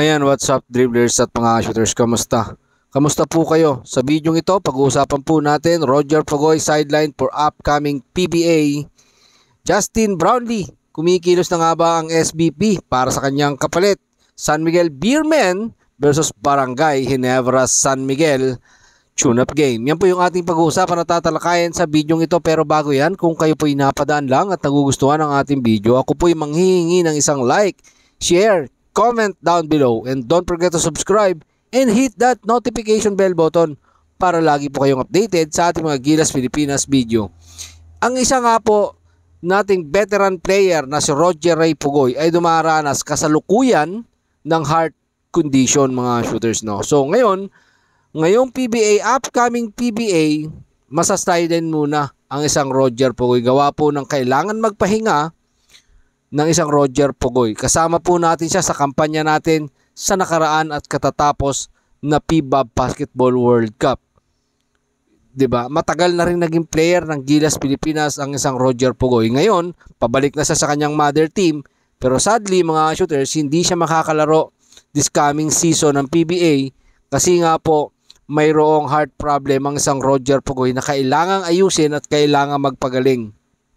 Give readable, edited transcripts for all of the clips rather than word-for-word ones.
Ayan, what's up dribblers at mga shooters, kamusta? Kamusta po kayo? Sa video ito, pag-uusapan po natin Roger Pugoy sideline for upcoming PBA. Justin Brownlee, kumikilos na nga ba ang SBP para sa kanyang kapalit? San Miguel Beermen versus Barangay Ginebra San Miguel tune-up game. Yan po yung ating pag-uusapan at tatalakayan sa video ito. Pero bago yan, kung kayo po napadaan lang at nagugustuhan ng ating video, ako po manghihingi ng isang like, share, comment down below, and don't forget to subscribe and hit that notification bell button para lagi po kayong updated sa ating mga Gilas Pilipinas video. Ang isa nga po nating veteran player na si Roger Ray Pugoy ay dumaranas kasalukuyan ng heart condition, mga shooters, no. So ngayong PBA, upcoming PBA, masasliden muna ang isang Roger Pugoy. Gawa po ng kailangan magpahinga ng isang Roger Pugoy. Kasama po natin siya sa kampanya natin sa nakaraan at katatapos na PBAB Basketball World Cup. 'Di ba? Matagal na rin naging player ng Gilas Pilipinas ang isang Roger Pugoy. Ngayon, pabalik na siya sa kanyang mother team, pero sadly mga shooters, hindi siya makakalaro this coming season ng PBA kasi nga po mayroong heart problem ang isang Roger Pugoy na kailangang ayusin at kailangang magpagaling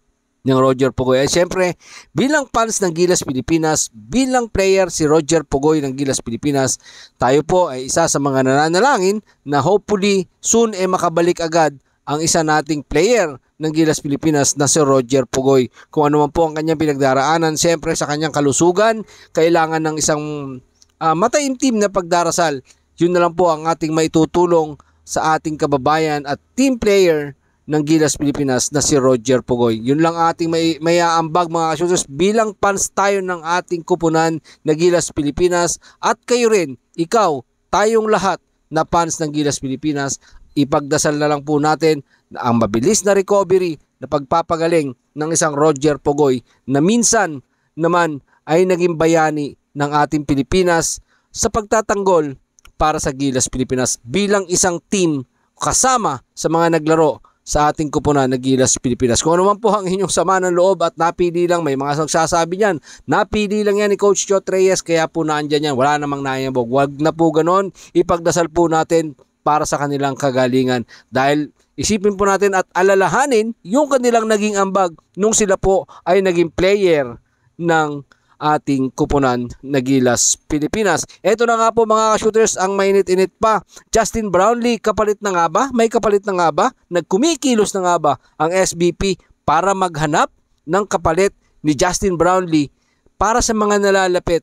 ng Roger Pugoy. Ay siyempre, bilang fans ng Gilas Pilipinas, bilang player si Roger Pugoy ng Gilas Pilipinas, tayo po ay isa sa mga nananalangin na hopefully soon makabalik agad ang isa nating player ng Gilas Pilipinas na si Roger Pugoy. Kung ano man po ang kanyang pinagdaraanan, siyempre sa kanyang kalusugan, kailangan ng isang mataimtim na pagdarasal. Yun na lang po ang ating maitutulong sa ating kababayan at team player ng Gilas Pilipinas na si Roger Pugoy. Yun lang ating may aambag, mga shooters, bilang fans tayo ng ating kupunan na Gilas Pilipinas at kayo rin, ikaw, tayong lahat na fans ng Gilas Pilipinas, ipagdasal na lang po natin na ang mabilis na recovery na pagpapagaling ng isang Roger Pugoy na minsan naman ay naging bayani ng ating Pilipinas sa pagtatanggol para sa Gilas Pilipinas bilang isang team kasama sa mga naglaro sa ating kupunan na Gilas Pilipinas. Kung ano man po ang inyong sama ng loob at napili lang, may mga nagsasabi niyan, napili lang yan ni Coach Chot Reyes, kaya po naandyan yan, wala namang naiambog. Wag na po ganon, ipagdasal po natin para sa kanilang kagalingan. Dahil isipin po natin at alalahanin yung kanilang naging ambag nung sila po ay naging player ng ating kupunan na Gilas Pilipinas. Ito na nga po mga shooters ang mainit-init pa. Justin Brownlee, kapalit na nga ba? May kapalit na nga ba? Nagkumikilos na nga ba ang SBP para maghanap ng kapalit ni Justin Brownlee para sa mga nalalapit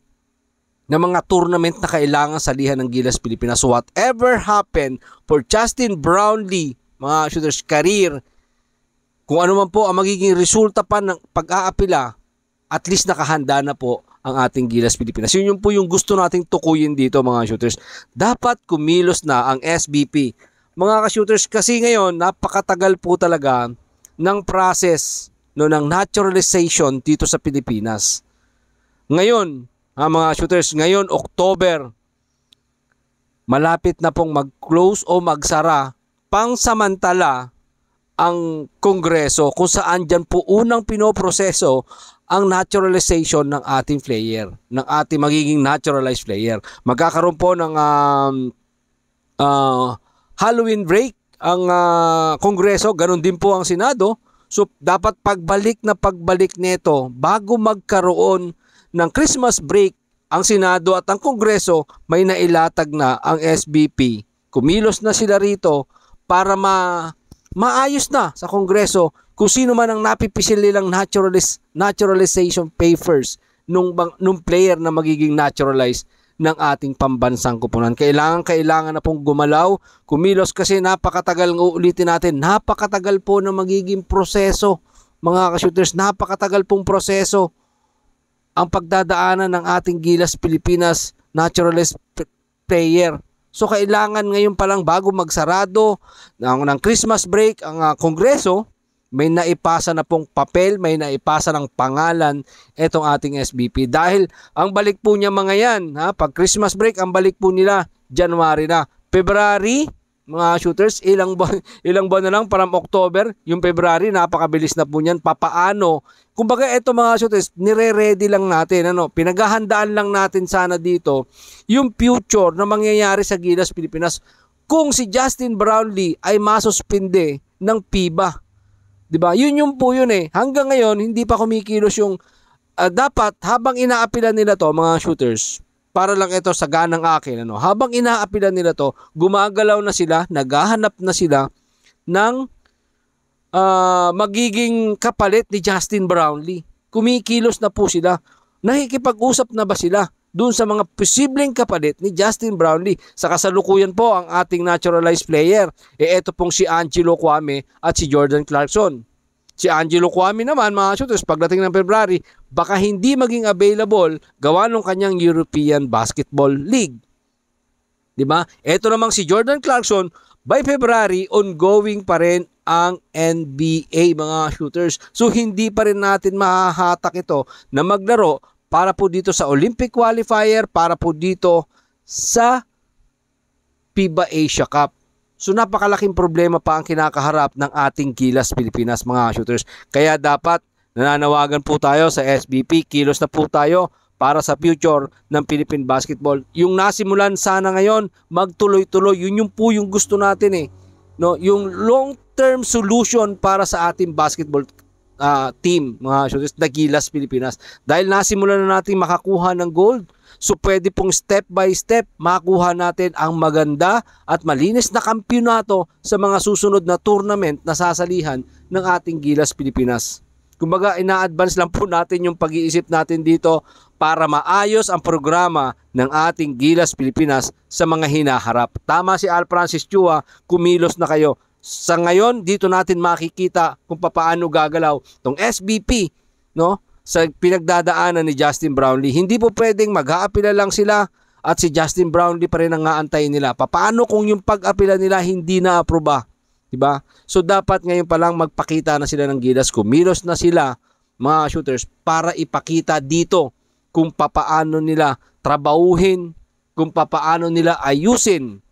na mga tournament na kailangan salihan ng Gilas Pilipinas? So whatever happened for Justin Brownlee, mga shooters, career, kung ano man po ang magiging resulta pa ng pag-aapila, at least nakahanda na po ang ating Gilas Pilipinas. Yun po yung gusto nating tukuyin dito, mga shooters. Dapat kumilos na ang SBP. Mga ka-shooters, kasi ngayon napakatagal po talaga ng process ng naturalization dito sa Pilipinas. Ngayon, mga shooters, ngayon October, malapit na pong mag-close o magsara pangsamantala ang Kongreso kung saan dyan po unang pinoproseso ang naturalization ng ating player, ng ating magiging naturalized player. Magkakaroon po ng Halloween break ang Kongreso, ganun din po ang Senado. So dapat pagbalik nito bago magkaroon ng Christmas break ang Senado at ang Kongreso, may nailatag na ang SBP. Kumilos na sila rito para maayos na sa Kongreso kung sino man ang napipisil nilang naturalization papers nung player na magiging naturalized ng ating pambansang kupunan. Kailangan na pong gumalaw, kumilos, kasi napakatagal, uulitin natin, napakatagal po na magiging proseso, mga ka-shooters, napakatagal pong proseso ang pagdadaanan ng ating Gilas Pilipinas naturalized player. So kailangan ngayon pa lang bago magsarado ng Christmas break ang Kongreso, may naipasa na pong papel, may naipasa ng pangalan itong ating SBP. Dahil ang balik po niya mga yan, pag Christmas break, ang balik po nila January na. February, mga shooters, ilang buwan na lang, parang October, yung February, napakabilis na po niyan. Papaano? Kumbaga, eto mga shooters, nire-ready lang natin, pinaghahandaan lang natin sana dito yung future na mangyayari sa Gilas Pilipinas kung si Justin Brownlee ay masuspinde ng FIBA. 'Di ba? Yun po yun eh. Hanggang ngayon, hindi pa kumikilos yung dapat habang inaapilan nila to, mga shooters. Para lang ito sa ganang akin, habang inaapilan nila to, gumagalaw na sila, naghahanap na sila ng magiging kapalit ni Justin Brownlee. Kumikilos na po sila. Nakikipag-usap na ba sila doon sa mga posibleng kapalit ni Justin Brownlee? Sa kasalukuyan po ang ating naturalized player. Ito pong si Angelo Kwame at si Jordan Clarkson. Si Angelo Kwame naman, mga shooters, pagdating ng February, baka hindi maging available gawa ng kanyang European Basketball League. 'Di ba? Ito namang si Jordan Clarkson, by February, ongoing pa rin ang NBA, mga shooters. So hindi pa rin natin mahahatak ito na maglaro para po dito sa Olympic qualifier, para po dito sa FIBA Asia Cup. So napakalaking problema pa ang kinakaharap ng ating Gilas Pilipinas, mga shooters. Kaya dapat nananawagan po tayo sa SBP, kilos na po tayo para sa future ng Philippine Basketball. Yung nasimulan sana ngayon, magtuloy-tuloy. Yun po yung gusto natin eh. Yung long-term solution para sa ating basketball team, mga shooters, na Gilas Pilipinas. Dahil nasimulan na natin makakuha ng gold, so pwede pong step by step makuha natin ang maganda at malinis na kampyonato sa mga susunod na tournament na sasalihan ng ating Gilas Pilipinas. Kumbaga, ina-advance lang po natin yung pag-iisip natin dito para maayos ang programa ng ating Gilas Pilipinas sa mga hinaharap. Tama si Al Francis Chua, kumilos na kayo. Sa ngayon, dito natin makikita kung paano gagalaw tong SBP, sa pinagdadaanan ni Justin Brownlee. Hindi po pwedeng mag-aapila lang sila at si Justin Brownlee pa rin ang aantayin nila. Paano kung yung pag-apila nila hindi na-aproba? Diba? So dapat ngayon pa lang magpakita na sila ng Gilas, kumilos na sila, mga shooters, para ipakita dito kung papaano nila trabahuhin, kung papaano nila ayusin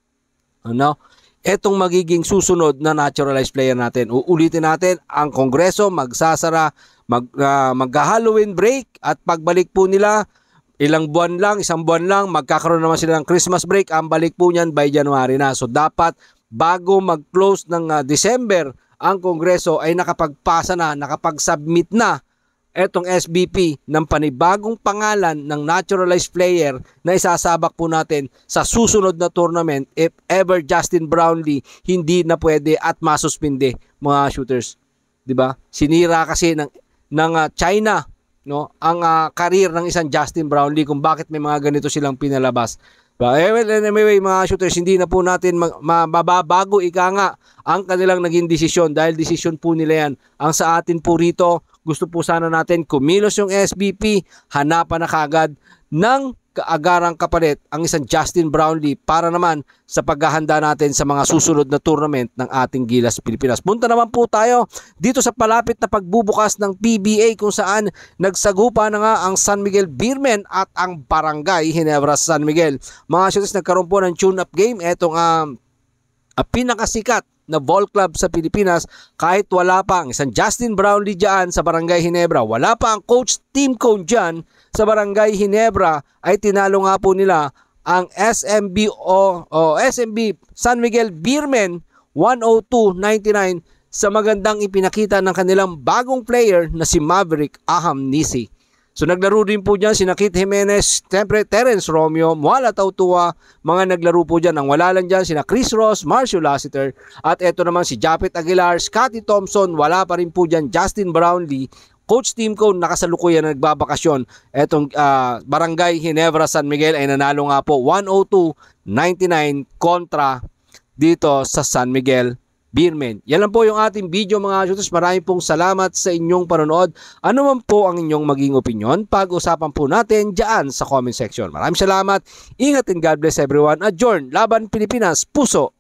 etong magiging susunod na naturalized player natin. Uulitin natin, ang Kongreso magsasara, mag-Halloween break, at pagbalik po nila, isang buwan lang, magkakaroon naman sila ng Christmas break. Ang balik po niyan by January na. So dapat bago mag-close ng December, ang Kongreso ay nakapagpasa na, nakapag-submit na etong SBP ng panibagong pangalan ng naturalized player na isasabak po natin sa susunod na tournament if ever Justin Brownlee hindi na pwede at masuspinde, mga shooters. 'Di ba? Sinira kasi ng China ang career ng isang Justin Brownlee kung bakit may mga ganito silang pinalabas. Anyway, mga shooters, hindi na po natin mababago ang kanilang naging desisyon dahil desisyon po nila yan. Ang sa atin po rito, gusto po sana natin kumilos yung SBP, hanapan na kagad ng kaagarang kapalit ang isang Justin Brownlee para naman sa paghahanda natin sa mga susunod na tournament ng ating Gilas Pilipinas. Punta naman po tayo dito sa palapit na pagbubukas ng PBA kung saan nagsagupa na nga ang San Miguel Beermen at ang Barangay Ginebra San Miguel. Mga shooters, nagkaroon po ng tune-up game. Etong pinakasikat na ball club sa Pilipinas, kahit wala pa ang isang Justin Brownlee dyan sa Barangay Ginebra, wala pa ang coach Tim Cone dyan sa Barangay Ginebra, ay tinalo nga po nila ang SMB San Miguel Beermen 102-99 sa magandang ipinakita ng kanilang bagong player na si Maverick Aham Nisi. So naglaro din po dyan si Nakit Jimenez, siyempre Terence Romeo, Muala Tautua, mga naglaro po dyan. Ang wala lang dyan sina Chris Ross, Marcio Lassiter, at eto naman si Japet Aguilar, Scotty Thompson, wala pa rin po dyan Justin Brownlee. Coach Tim Cone nakasalukuyan na nagbabakasyon. Etong Barangay Ginebra San Miguel ay nanalo nga po 102-99 kontra dito sa San Miguel Beermen. Yan lang po yung ating video, mga shooters. Maraming pong salamat sa inyong panonood. Ano man po ang inyong maging opinion, pag-usapan po natin dyan sa comment section. Maraming salamat. Ingat and God bless everyone. Adjourn. Laban Pilipinas. Puso